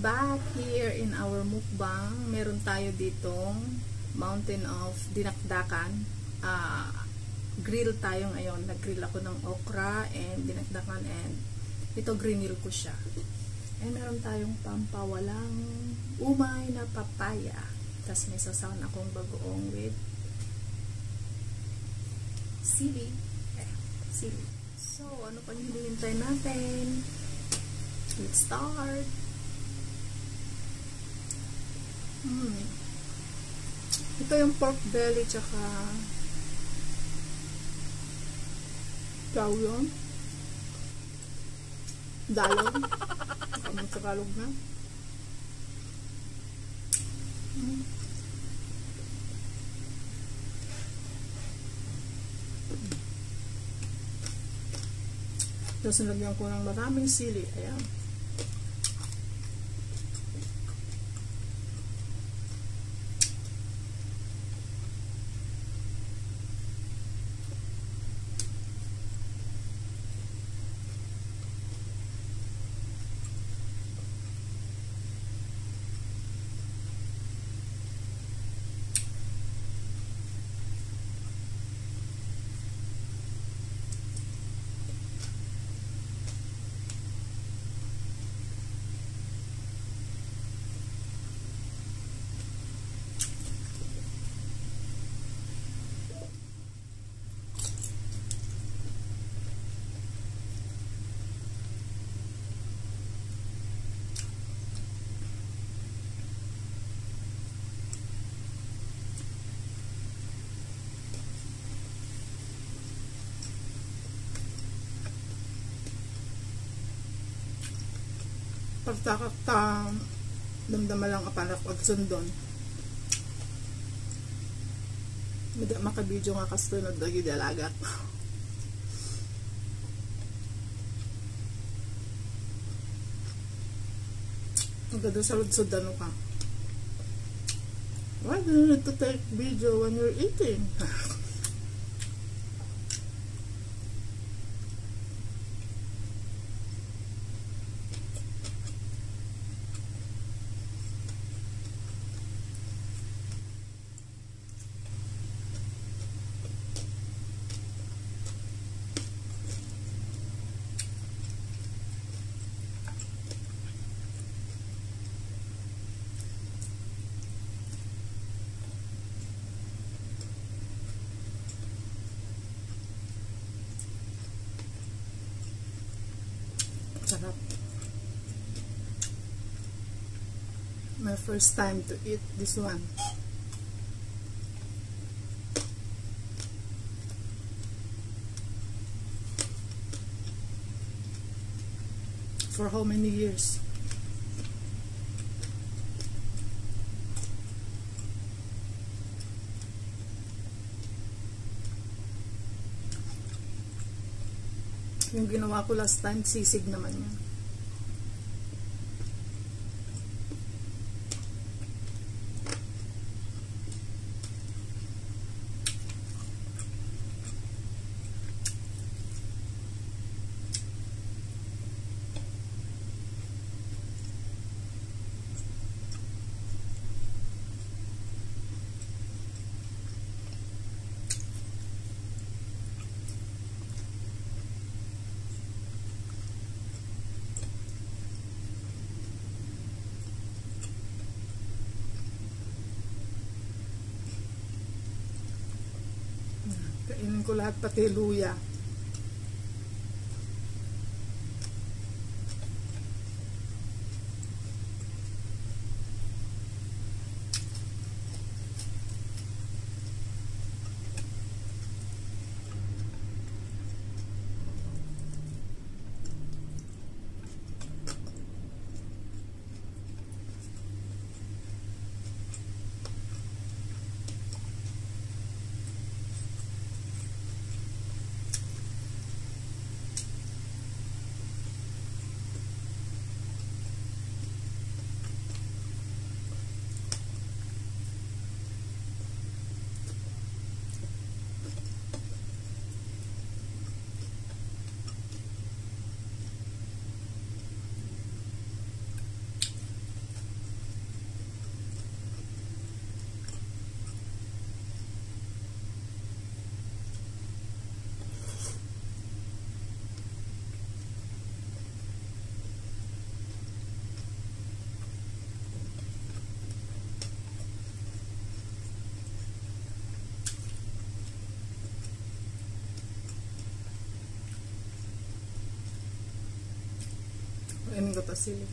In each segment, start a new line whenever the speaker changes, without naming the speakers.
back here in our mukbang. Meron tayo ditong Mountain of Dinakdakan. Grill tayo ngayon. Nag-grill ako ng okra and dinakdakan, and ito grinil ko siya. And meron tayong pampawalang umay na papaya. Tapos may sasawan akong bagoong with sili. Sili. So, ano pang hinihintay natin? Let's start. Ito yung pork belly tsaka tawag dalog. Anong Tagalog na? Tapos nilagyan ko ng maraming sili. Ayan. Pagtakakta damdama lang aparak pagsundon. Hindi makabidyo nga kasunod lagi dalagat. Maganda sa ludsod ano ka. Why do you need to take video when you're eating? Sarap. My first time to eat this one. For how many years? Yung ginawa ko last time, sisig naman yan. Kainin ko lahat pati luya. gata sili.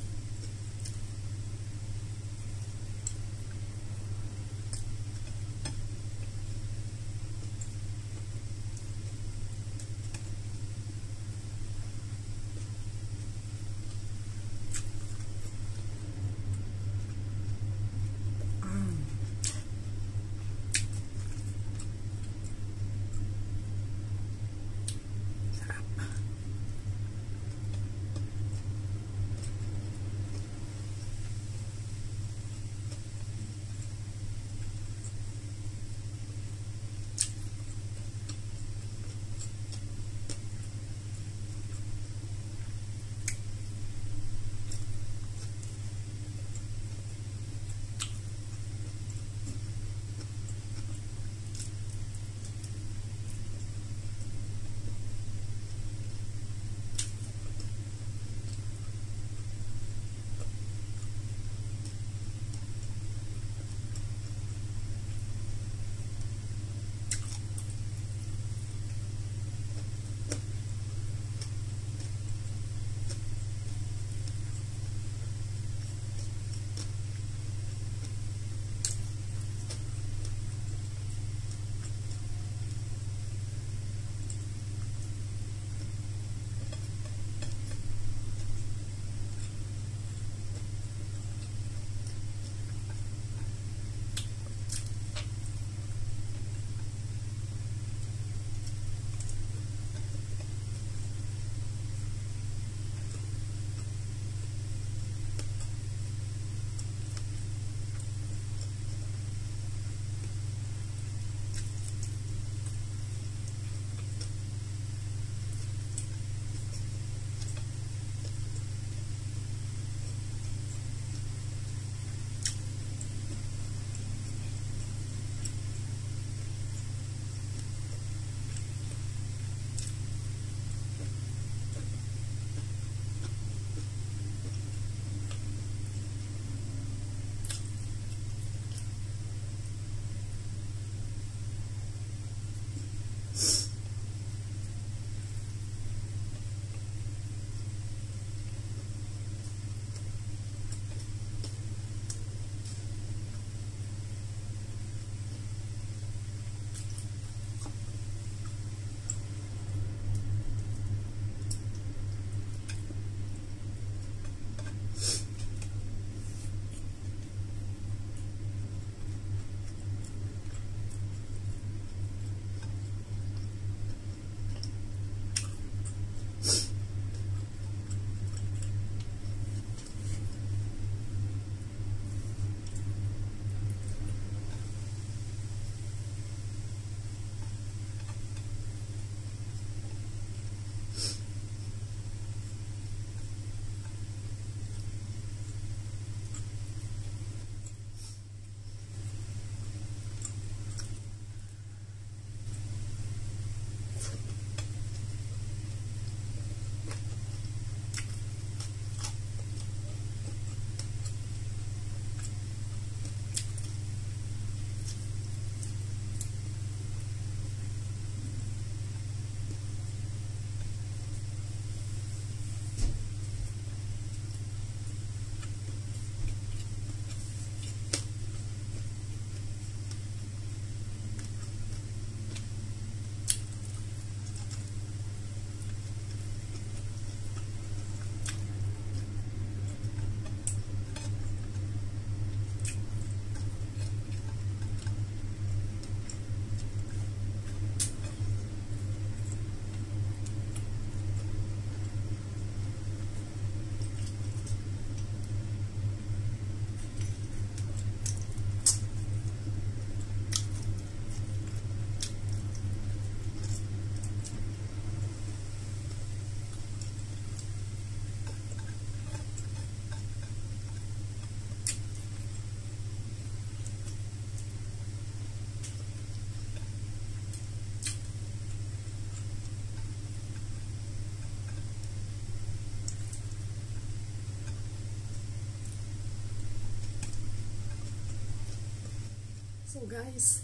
So guys,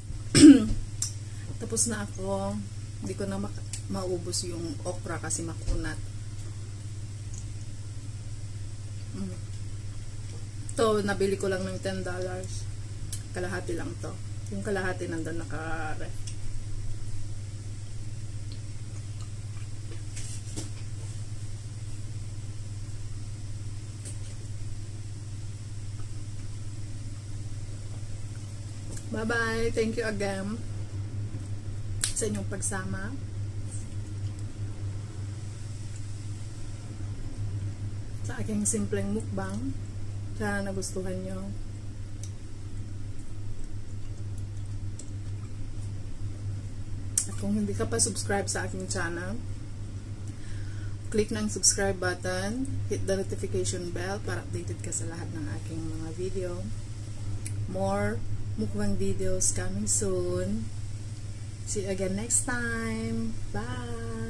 tapos na ako. Hindi ko na maubos yung okra kasi makunat. To, nabili ko lang ng $10. Kalahati lang to. Yung kalahati nandun naka-ref. Bye-bye. Thank you again sa inyong pagsama. Sa aking simpleng mukbang. Sana nagustuhan nyo. At kung hindi ka pa subscribe sa aking channel, click ng subscribe button, hit the notification bell para updated ka sa lahat ng aking mga video. More mukbang videos coming soon. See you again next time. Bye!